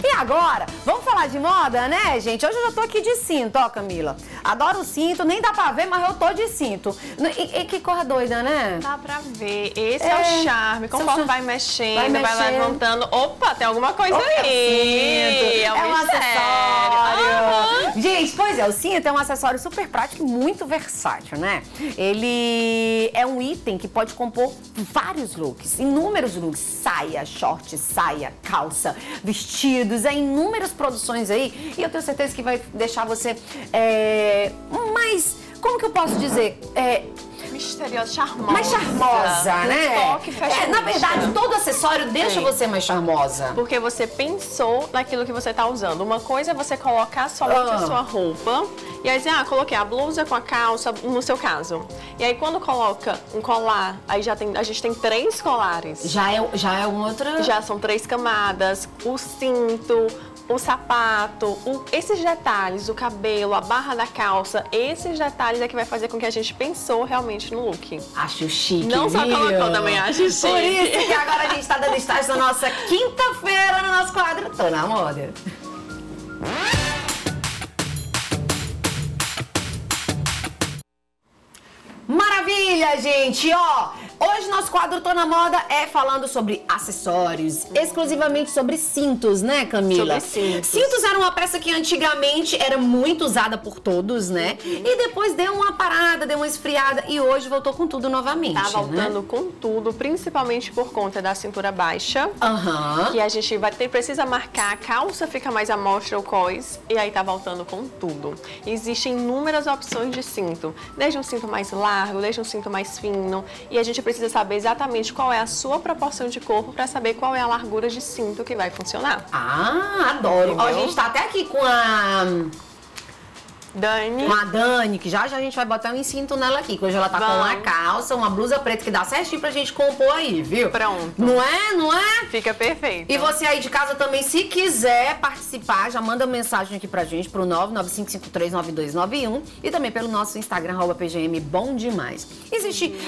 E agora, vamos falar de moda, né, gente? Hoje eu já tô aqui de cinto, ó, Camila. Adoro o cinto, nem dá pra ver, mas eu tô de cinto. E que cor doida, né? Dá pra ver. Esse é o charme. Conforme vai mexendo, vai levantando. Opa, tem alguma coisa aí. É um acessório. Gente, pois é, o cinto é um acessório super prático e muito versátil, né? Ele é um item que pode compor vários looks, inúmeros looks. Saia, short, saia, calça, vestidos, inúmeras produções aí. E eu tenho certeza que vai deixar você mais, como que eu posso dizer? Misteriosa, charmosa. Mais charmosa, né? Toque fashionista. Na verdade, todo acessório deixa você mais charmosa. Porque você pensou naquilo que você tá usando. Uma coisa é você colocar somente a sua roupa. E aí dizer, coloquei a blusa com a calça, no seu caso. E aí quando coloca um colar, aí a gente tem 3 colares. Já é uma outra... Já são 3 camadas, o cinto, o sapato, esses detalhes, o cabelo, a barra da calça, esses detalhes é que vai fazer com que a gente pensou realmente no look. Acho chique, não só colocou, também acho chique. Por isso que agora a gente tá dando estágio na nossa quinta-feira no nosso quadro Tô na Moda. Maravilha, gente, ó! Hoje nosso quadro Tô na Moda é falando sobre acessórios, exclusivamente sobre cintos, né, Camila? Sobre cintos. Cintos era uma peça que antigamente era muito usada por todos, né? E depois deu uma parada, deu uma esfriada e hoje voltou com tudo novamente, Tá voltando né? com tudo, principalmente por conta da cintura baixa. Aham. Que a gente precisa marcar, a calça fica mais à mostra o cós e aí tá voltando com tudo. Existem inúmeras opções de cinto, desde um cinto mais largo, desde um cinto mais fino, e a gente precisa saber exatamente qual é a sua proporção de corpo para saber qual é a largura de cinto que vai funcionar. Ah, adoro. Ó, a gente tá até aqui com a Dani. Com a Dani, que já a gente vai botar um cinto nela aqui, que hoje ela tá com uma calça, uma blusa preta que dá certinho pra gente compor aí, viu? Pronto. Não é? Não é? Fica perfeito. E você aí de casa também, se quiser participar, já manda mensagem aqui pra gente pro 995539291 e também pelo nosso Instagram, @pgm bom demais. Existe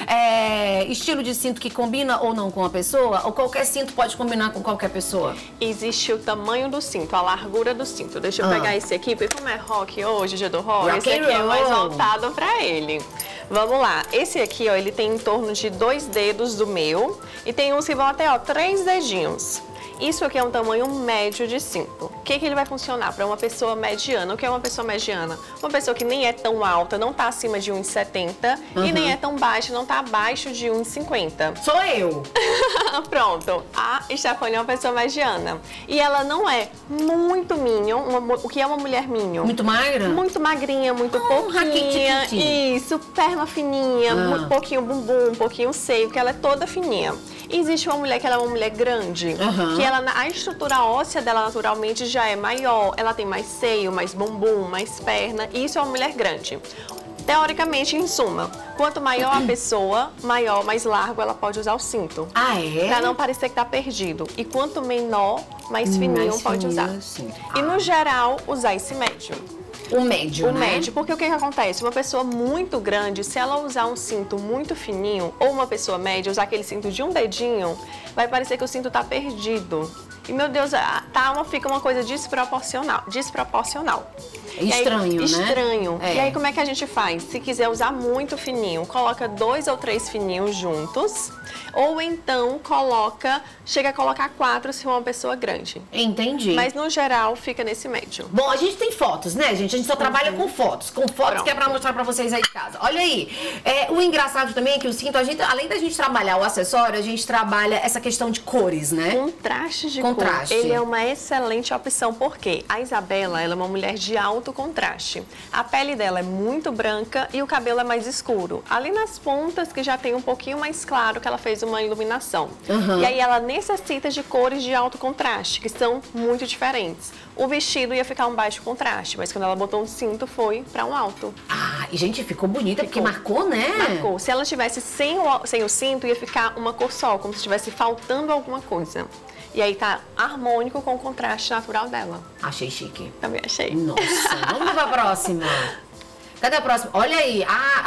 estilo de cinto que combina ou não com a pessoa? Ou qualquer cinto pode combinar com qualquer pessoa? Existe o tamanho do cinto, a largura do cinto. Deixa eu pegar esse aqui, porque como é rock hoje, dia do rock, esse aqui é mais voltado pra ele. Vamos lá. Esse aqui, ó, ele tem em torno de 2 dedos do meu e tem uns que vão até, ó, 3 dedinhos. Isso aqui é um tamanho médio de cinto. O que ele vai funcionar para uma pessoa mediana? O que é uma pessoa mediana? Uma pessoa que nem é tão alta, não tá acima de 1,70 e nem é tão baixa, não tá abaixo de 1,50. Sou eu! Pronto. A Stephanie é uma pessoa mediana. E ela não é muito minion. O que é uma mulher minion? Muito magra? Muito magrinha, muito pouquinha. Isso, perna fininha, muito pouquinho bumbum, um pouquinho seio, porque ela é toda fininha. E existe uma mulher que ela é uma mulher grande, que a estrutura óssea dela naturalmente já é maior, ela tem mais seio, mais bumbum, mais perna, e isso é uma mulher grande. Teoricamente, em suma, quanto maior a pessoa, maior, mais largo ela pode usar o cinto. Ah, é? Pra não parecer que tá perdido. E quanto menor, mais fininho pode usar. E no geral, usar esse médio. O médio, né? O médio, porque o que acontece? Uma pessoa muito grande, se ela usar um cinto muito fininho, ou uma pessoa média usar aquele cinto de um dedinho, vai parecer que o cinto tá perdido. E, meu Deus, fica uma coisa desproporcional. Estranho, né? Estranho. E aí, como é que a gente faz? Se quiser usar muito fininho, coloca 2 ou 3 fininhos juntos. Ou então, chega a colocar 4 se for uma pessoa grande. Entendi. Mas, no geral, fica nesse médio. Bom, a gente tem fotos, né, gente? A gente só trabalha com fotos. Com fotos que é pra mostrar pra vocês aí de casa. Olha aí. O engraçado também é que o cinto, além da gente trabalhar o acessório, a gente trabalha essa questão de cores, né? Contraste de cor. Ele é uma excelente opção, porque a Isabela, ela é uma mulher de alto contraste. A pele dela é muito branca e o cabelo é mais escuro. Ali nas pontas, que já tem um pouquinho mais claro, que ela fez uma iluminação. E aí ela necessita de cores de alto contraste, que são muito diferentes. O vestido ia ficar um baixo contraste, mas quando ela botou um cinto, foi para um alto. Ah, e gente, ficou bonita, porque marcou, né? Marcou. Se ela tivesse sem o cinto, ia ficar uma cor só, como se estivesse faltando alguma coisa. E aí tá harmônico com o contraste natural dela. Achei chique. Também achei. Nossa, vamos pra próxima. Cadê a próxima? Olha aí,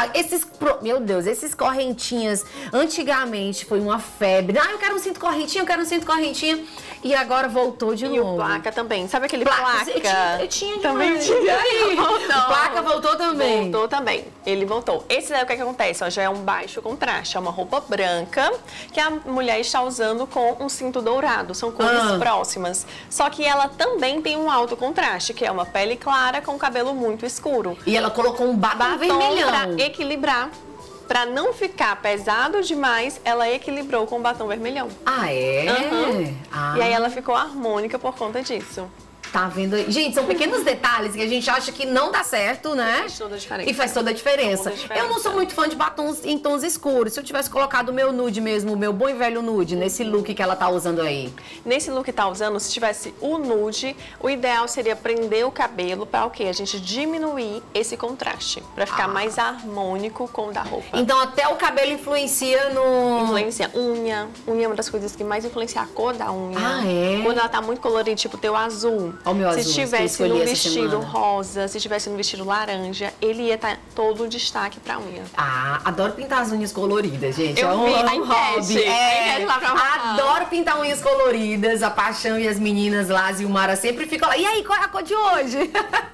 meu Deus, esses correntinhas, antigamente foi uma febre. Eu quero um cinto correntinho, eu quero um cinto correntinho. E agora voltou de novo. E o placa também. Sabe aquele placa? Eu tinha também tinha. Aí. O placa voltou também. Voltou também. Ele voltou. Esse daí, o que acontece? Ó, já é um baixo contraste. É uma roupa branca que a mulher está usando com um cinto dourado. São cores próximas. Só que ela também tem um alto contraste, que é uma pele clara com cabelo muito escuro. E ela colocou um batom vermelhão. Pra equilibrar. Pra não ficar pesado demais, ela equilibrou com o batom vermelhão. Ah, é? E aí ela ficou harmônica por conta disso. Tá vendo aí? Gente, são pequenos detalhes que a gente acha que não dá certo, né? Faz toda a diferença. E faz toda a diferença. Eu não sou muito fã de batons em tons escuros. Se eu tivesse colocado o meu nude mesmo, o meu bom e velho nude, nesse look que ela tá usando aí. Nesse look que tá usando, se tivesse o nude, o ideal seria prender o cabelo pra o quê? A gente diminuir esse contraste, pra ficar mais harmônico com o da roupa. Então até o cabelo influencia no... Influencia unha. Unha é uma das coisas que mais influencia a cor da unha. Ah, é? Quando ela tá muito colorida, tipo teu azul. Ó, o meu azul, se tivesse no vestido rosa, se tivesse no vestido laranja, ele ia estar todo o destaque pra unha. Ah, adoro pintar as unhas coloridas, gente. Eu vi na hobby. Adoro pintar unhas coloridas. A Paixão e as meninas lá, a Zilmara sempre ficam lá. E aí, qual é a cor de hoje?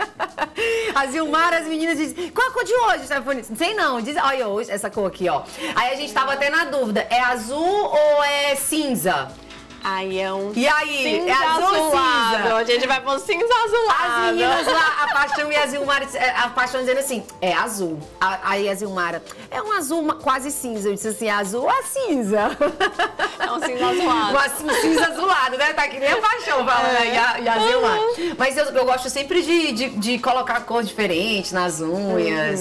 A Zilmara, as meninas dizem, qual é a cor de hoje? Não sei não, diz, olha hoje, essa cor aqui, ó. Aí a gente tava até na dúvida, é azul ou é cinza? Aí é um e aí, cinza é azul azulado. Cinza? A gente vai pro cinza azulado. As meninas lá, a Paixão e a Zilmara, a Paixão dizendo assim, é azul. Aí a Zilmara, é um azul quase cinza. Eu disse assim, azul ou cinza? É um cinza azulado. Um cinza azulado, né? Tá que nem a Paixão falando, né? E a Zilmara. Mas eu gosto sempre de colocar cor diferente nas unhas.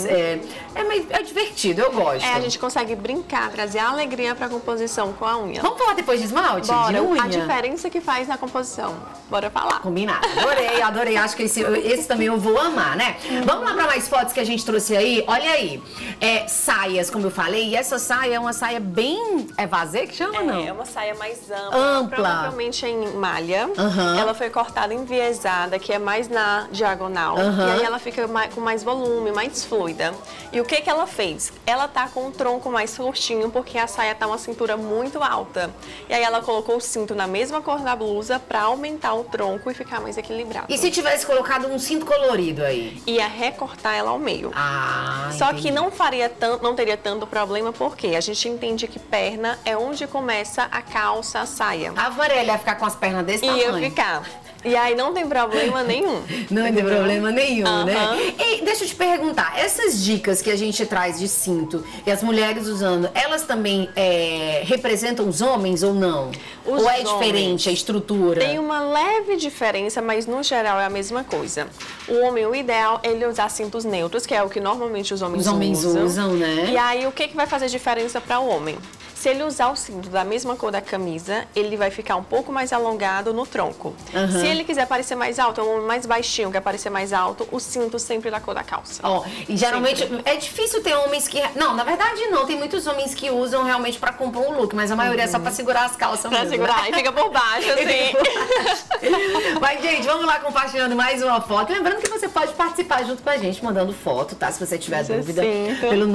É divertido, eu gosto. A gente consegue brincar, trazer alegria pra composição com a unha. Vamos falar depois de esmalte? Bora, de unha? A diferença que faz na composição. Bora falar. Combinado. Adorei. Acho que esse também eu vou amar, né? Vamos lá pra mais fotos que a gente trouxe aí. Olha aí. Saias, como eu falei. E essa saia é uma saia bem... É vazê que chama, não? É uma saia mais ampla. Provavelmente em malha. Ela foi cortada enviesada, que é mais na diagonal. E aí ela fica com mais volume, mais fluida. E o que ela fez? Ela tá com o tronco mais curtinho, porque a saia tá uma cintura muito alta. E aí ela colocou o cinto na mesma cor da blusa pra aumentar o tronco e ficar mais equilibrado. E se tivesse colocado um cinto colorido aí? Ia recortar ela ao meio. Só que não teria tanto problema, porque a gente entende que perna é onde começa a calça, a saia. A Varela ia ficar com as pernas desse tamanho? Ia ficar. E aí não tem problema nenhum. Não tem problema nenhum, né? E deixa eu te perguntar, essas dicas que a gente traz de cinto e as mulheres usando, elas também representam os homens ou não? Ou é diferente a estrutura? Tem uma leve diferença, mas no geral é a mesma coisa. O homem, o ideal é ele usar cintos neutros, que é o que normalmente os homens usam, né? E aí o que vai fazer diferença para o homem? Se ele usar o cinto da mesma cor da camisa, ele vai ficar um pouco mais alongado no tronco. Se ele quiser parecer mais alto, é um homem mais baixinho, quer parecer mais alto, o cinto sempre da cor da calça. E geralmente é difícil ter homens que... Não, na verdade não, tem muitos homens que usam realmente pra compor um look, mas a maioria é só pra segurar as calças mesmo. Pra segurar, e fica por baixo, assim. Mas, gente, vamos lá compartilhando mais uma foto. Lembrando que você pode participar junto com a gente, mandando foto, tá? Se você tiver dúvida, pelo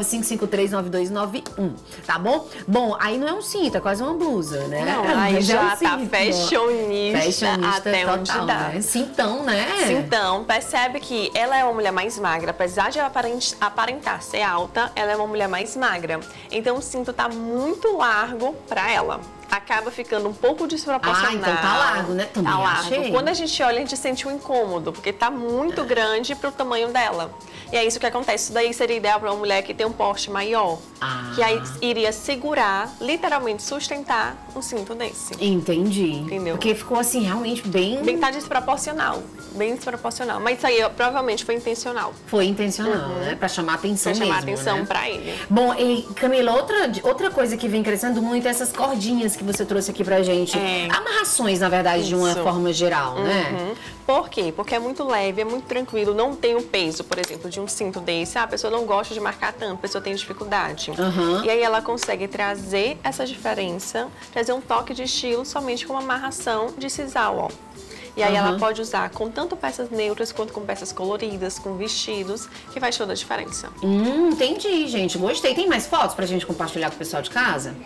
995539291, tá bom? Bom, aí não é um cinto, é quase uma blusa, né? Não, aí já tá fashionista até total, onde dá. Né? Cintão, né? Cintão. Percebe que ela é uma mulher mais magra. Apesar de ela aparentar ser alta, ela é uma mulher mais magra. Então o cinto tá muito largo pra ela. Acaba ficando um pouco desproporcional. Então tá largo, né? Também tá largo. Achei. Quando a gente olha, a gente sente um incômodo, porque tá muito grande pro tamanho dela. E é isso que acontece. Isso daí seria ideal pra uma mulher que tem um porte maior. Que aí iria segurar, literalmente sustentar um cinto desse. Entendi. Entendeu? Porque ficou assim, realmente bem... Tá desproporcional. Bem desproporcional. Mas isso aí provavelmente foi intencional. Foi intencional, né? Pra chamar atenção mesmo, Pra chamar atenção, né? pra ele. Bom, e Camila, outra coisa que vem crescendo muito é essas cordinhas que você trouxe aqui pra gente. Amarrações, na verdade, de uma forma geral, né? Por quê? Porque é muito leve, é muito tranquilo, não tem o peso, por exemplo, de um cinto desse. A pessoa não gosta de marcar tanto, a pessoa tem dificuldade. E aí ela consegue trazer essa diferença, trazer um toque de estilo somente com uma amarração de sisal, ó. E aí ela pode usar com tanto peças neutras quanto com peças coloridas, com vestidos, que faz toda a diferença. Entendi, gente. Gostei. Tem mais fotos pra gente compartilhar com o pessoal de casa?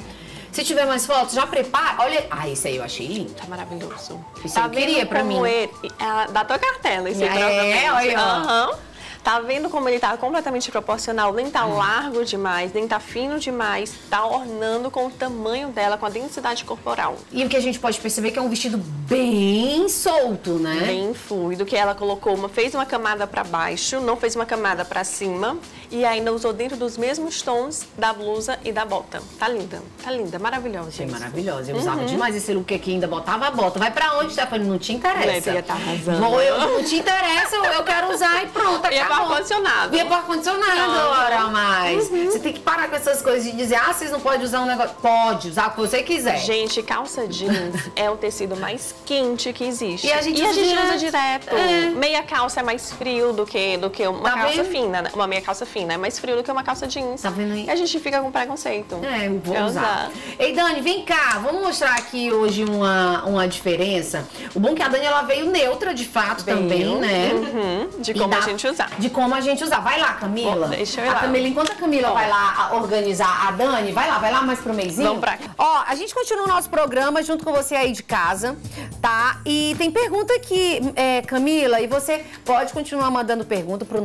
Se tiver mais fotos, já prepara. Olha, esse aí eu achei lindo. Tá maravilhoso. Isso eu queria pra mim. Da tua cartela, esse provavelmente. Olha. Aham. Tá vendo como ele tá completamente proporcional, nem tá largo demais, nem tá fino demais, tá ornando com o tamanho dela, com a densidade corporal. E o que a gente pode perceber é que é um vestido bem solto, né? Bem fluido, que ela colocou fez uma camada pra baixo, não fez uma camada pra cima e ainda usou dentro dos mesmos tons da blusa e da bota. Tá linda, maravilhosa. Achei maravilhosa, eu usava demais esse look aqui, ainda botava a bota. Vai pra onde, Stephanie? Não te interessa. Tá arrasando. Não te interessa, eu quero usar e pronto, acabou. E é ar-condicionado. E é ar-condicionado, ora mais. Você tem que parar com essas coisas de dizer, vocês não podem usar um negócio. Pode usar o que você quiser. Gente, calça jeans é o tecido mais quente que existe. E a gente usa direto. Meia calça é mais frio do que uma calça fina. Uma meia calça fina é mais frio do que uma calça jeans. Tá vendo aí? E a gente fica com preconceito. Eu vou usar. Ei, Dani, vem cá. Vamos mostrar aqui hoje uma diferença. O bom é que a Dani, ela veio neutra, de fato, também, né? De como a gente usar. De como a gente usar. Vai lá, Camila. Deixa eu ir lá. Camila, enquanto a Camila vai lá organizar a Dani, vai lá mais pro meizinho. Vamos pra cá. Ó, a gente continua o nosso programa junto com você aí de casa, tá? E tem pergunta aqui, Camila, e você pode continuar mandando pergunta pro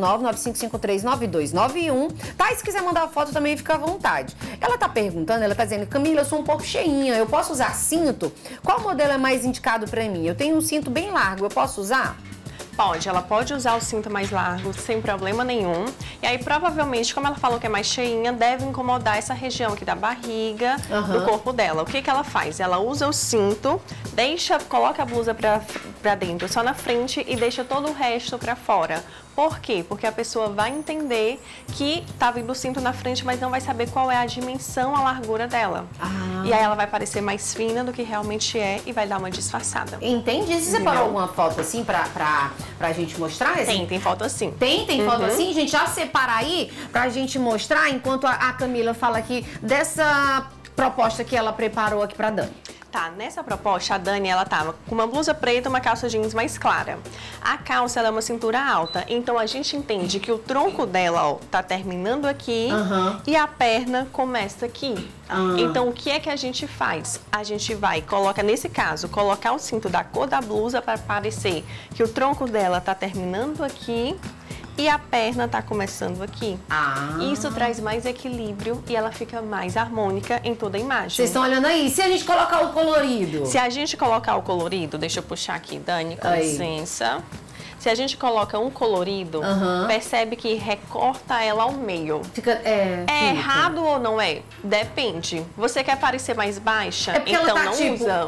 995539291, tá? E se quiser mandar foto também, fica à vontade. Ela tá perguntando, ela tá dizendo, Camila, eu sou um pouco cheinha, eu posso usar cinto? Qual modelo é mais indicado pra mim? Eu tenho um cinto bem largo, eu posso usar? Pode, ela pode usar o cinto mais largo sem problema nenhum. E aí, provavelmente, como ela falou que é mais cheinha, deve incomodar essa região aqui da barriga, do corpo dela. O que que ela faz? Ela usa o cinto, coloca a blusa pra dentro, só na frente, e deixa todo o resto pra fora. Por quê? Porque a pessoa vai entender que tá vindo o cinto na frente, mas não vai saber qual é a dimensão, a largura dela. E aí ela vai parecer mais fina do que realmente é e vai dar uma disfarçada. Entendi. Você separou alguma foto assim pra gente mostrar? Tem foto assim. Tem foto assim? Gente, já separa aí pra gente mostrar, enquanto a Camila fala aqui dessa proposta que ela preparou aqui pra Dani. Tá, nessa proposta, a Dani, ela tava com uma blusa preta e uma calça jeans mais clara. A calça, ela é uma cintura alta, então a gente entende que o tronco dela, ó, tá terminando aqui e a perna começa aqui. Então, o que é que a gente faz? A gente nesse caso, colocar o cinto da cor da blusa para parecer que o tronco dela tá terminando aqui e a perna tá começando aqui. Isso traz mais equilíbrio e ela fica mais harmônica em toda a imagem. Vocês estão olhando aí? Se a gente colocar o colorido? Se a gente colocar o colorido, deixa eu puxar aqui, Dani, com licença. Se a gente coloca um colorido, percebe que recorta ela ao meio. Fica errado ou não é? Depende. Você quer parecer mais baixa? Então não usa.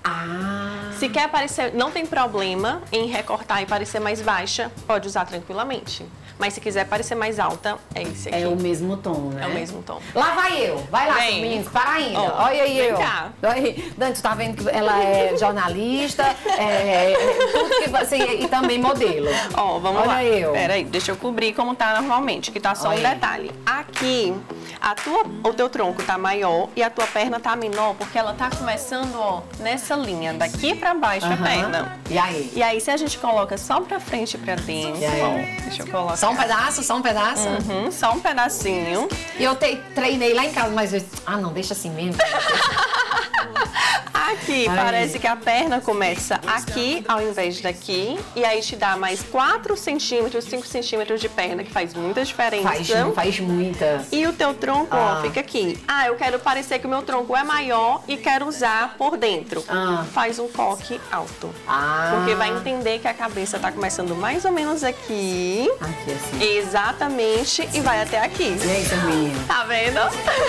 Se quer parecer, não tem problema em recortar e parecer mais baixa, pode usar tranquilamente. Mas se quiser parecer mais alta, é esse aqui. É o mesmo tom, né? É o mesmo tom. Lá vai eu. Vai lá, meninos, para ainda. Olha aí eu. Cá. Dani, tu tá vendo que ela é jornalista, tudo que você... E também modelo. Vamos lá. Olha eu. Peraí, deixa eu cobrir como tá normalmente, que tá só um detalhe. Aqui, o teu tronco tá maior e a tua perna tá menor, porque ela tá começando, ó, nessa linha, daqui pra baixo a perna. E aí? E aí, se a gente coloca só pra frente e pra dentro, ó, deixa eu colocar. Só um pedaço? Só um pedaço? Só um pedacinho. E eu treinei lá em casa, mas eu... não, deixa assim mesmo. Aqui, parece que a perna começa aqui ao invés daqui. E aí te dá mais 4 centímetros, 5 centímetros de perna, que faz muita diferença. Faz muita. E o teu tronco, ó, fica aqui. Eu quero parecer que o meu tronco é maior e quero usar por dentro. Faz um coque alto. Porque vai entender que a cabeça tá começando mais ou menos aqui. Aqui, assim. Exatamente. E vai até aqui. E aí, menina? Tá vendo?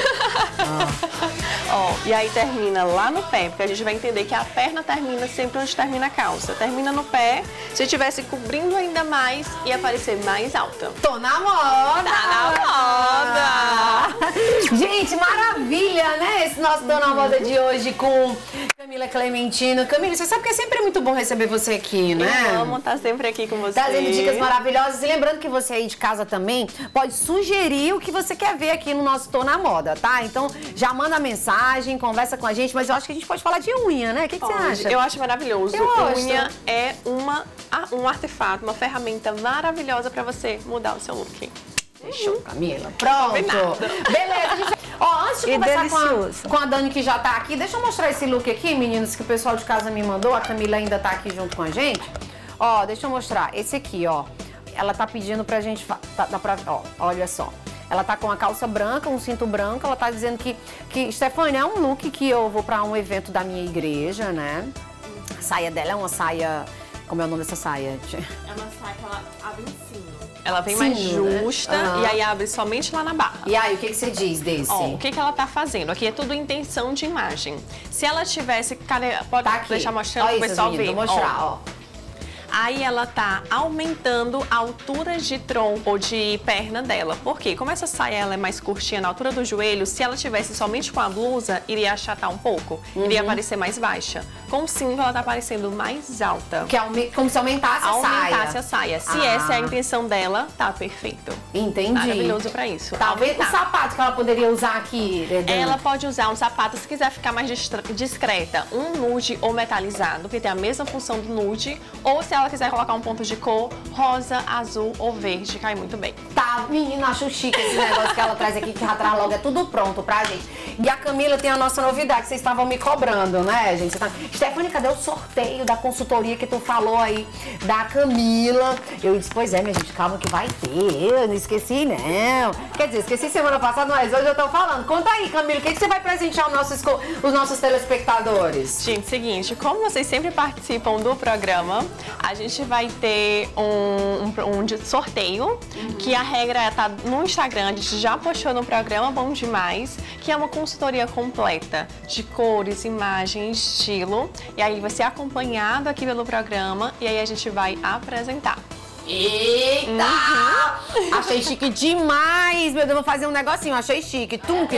Ó, e aí termina lá no pé, porque a gente vai entender que a perna termina sempre onde termina a calça. Termina no pé, se estivesse cobrindo ainda mais, ia parecer mais alta. Tô na moda! Tá na moda! Gente, maravilha, né? Esse nosso Tô na Moda de hoje com Camila Clementino. Camila, você sabe que é sempre muito bom receber você aqui, né? Eu amo estar sempre aqui com você. Trazendo dicas maravilhosas. E lembrando que você aí de casa também pode sugerir o que você quer ver aqui no nosso Tô na Moda, tá? Então, já manda mensagem, conversa com a gente, mas eu acho que a gente pode falar de unha, né? O que você acha? Eu acho maravilhoso. Unha é um artefato, uma ferramenta maravilhosa pra você mudar o seu look. Fechou, Camila. Pronto. Beleza, gente. Ó, antes de conversar com a Dani, que já tá aqui, deixa eu mostrar esse look aqui, meninos, que o pessoal de casa me mandou. A Camila ainda tá aqui junto com a gente. Ó, deixa eu mostrar. Esse aqui, ó. Ela tá pedindo pra gente... Ó, olha só. Ela tá com a calça branca, um cinto branco. Ela tá dizendo que Stefania, é um look que eu vou pra um evento da minha igreja, né? A saia dela é uma saia... Como é o nome dessa saia? É uma saia que ela abre em cima. Ela vem mais justa, né? E aí abre somente lá na barra. E aí, o que você diz desse? Ó, o que ela tá fazendo? Aqui é tudo intenção de imagem. Se ela tivesse... Pode tá deixar mostrando pro pessoal ver. Vou mostrar, ó. Aí ela tá aumentando a altura de tronco ou de perna dela. Por quê? Como essa saia ela é mais curtinha na altura do joelho, se ela tivesse somente com a blusa, iria achatar um pouco. Iria parecer mais baixa. Com o cinto, ela tá parecendo mais alta. Que é como se aumentasse a saia. Aumentasse a saia. Se essa é a intenção dela, tá perfeito. Entendi. Maravilhoso pra isso. Talvez o sapato que ela poderia usar aqui. Ela pode usar um sapato, se quiser ficar mais discreta, um nude ou metalizado, que tem a mesma função do nude, ou se ela quiser colocar um ponto de cor, rosa, azul ou verde, cai muito bem. Tá, menina, acho chique esse negócio que ela traz aqui, que já traz logo, é tudo pronto pra gente. E a Camila tem a nossa novidade, que vocês estavam me cobrando, né, gente? Stefania, cadê o sorteio da consultoria que tu falou aí, da Camila? Eu disse, pois é, minha gente, calma que vai ter, eu não esqueci, não. Quer dizer, esqueci semana passada, mas hoje eu tô falando. Conta aí, Camila, o que você vai presentear os nossos telespectadores? Gente, seguinte, como vocês sempre participam do programa, a gente vai ter um sorteio, que a regra tá no Instagram, a gente já postou no programa Bom Demais, que é uma consultoria completa de cores, imagem, estilo, e aí vai ser acompanhado aqui pelo programa, e aí a gente vai apresentar. Eita! Achei chique demais! Meu Deus, vou fazer um negocinho, achei chique. Tum,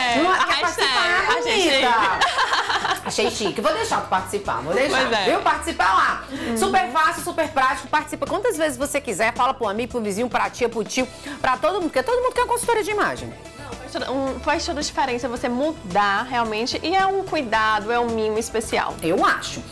Achei chique. Vou deixar tu participar, vou deixar. Viu? Participar lá. Super fácil, super prático. Participa quantas vezes você quiser. Fala pro amigo, pro vizinho, pra tia, pro tio, pra todo mundo. Porque todo mundo quer uma consultoria de imagem. Faz toda a diferença você mudar realmente. E é um cuidado, é um mimo especial. Eu acho.